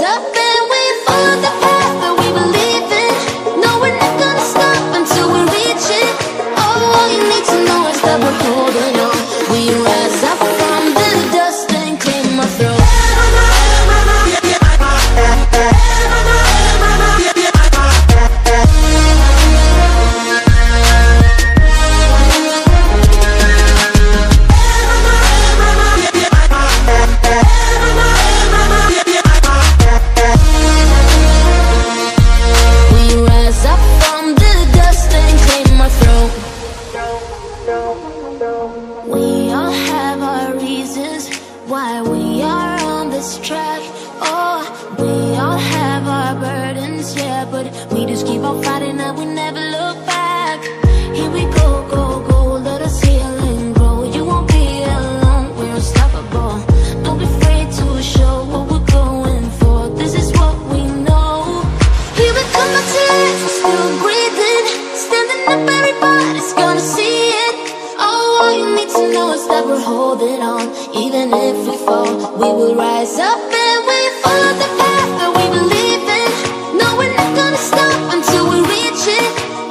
up and we follow the path that we believe in. No, we're not gonna stop until we reach it. Oh, all you need to know is that we're holding on. We rise up from the dust and clear my throat. We all have our reasons why we are on this track. Oh, we all have our burdens, yeah, but we just keep on fighting and we never look back. Here we go, go, go, let us heal and grow. You won't be alone, we're unstoppable. Don't be afraid to show what we're going for. This is what we know. Here we come back to life, we're still breathing. Standing up, everybody's gonna see it. All you need to know is that we're holding on. Even if we fall, we will rise up and we follow the path that we believe in. No, we're not gonna stop until we reach it.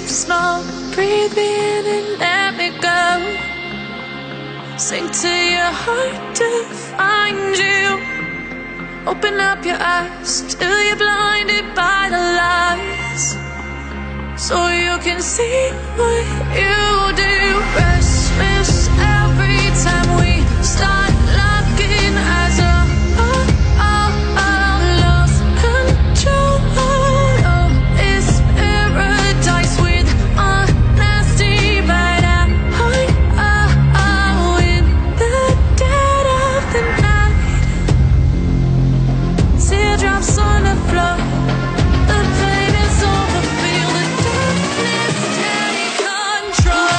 slow. Breathe me in and let me go. Sink to your heart to find you. Open up your eyes till you're blinded by the lies, so you can see what you do. Restless every time we start locking eyes. Lost control. Oh, it's paradise with honesty, but I'm in the dead of the night. Teardrops on the floor. The pain is over. Feel the darkness take control.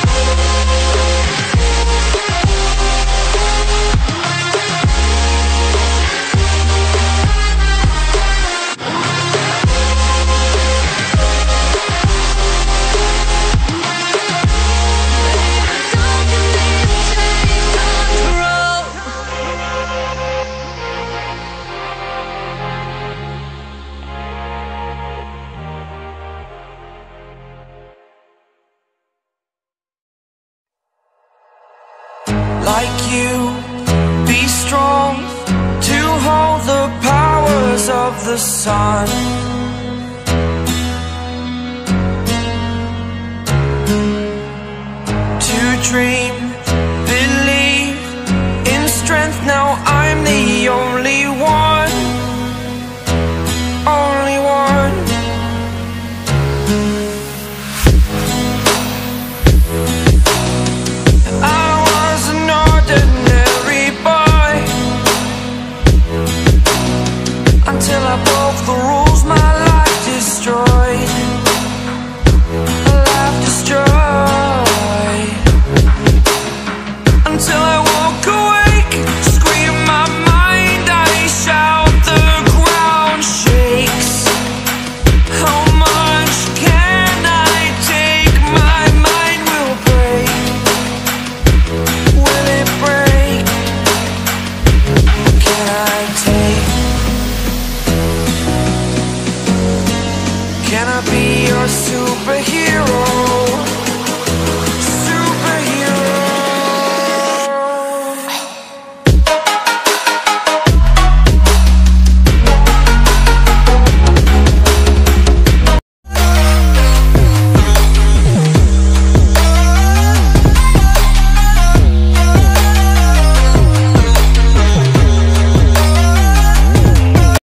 Like you, be strong to hold the powers of the sun.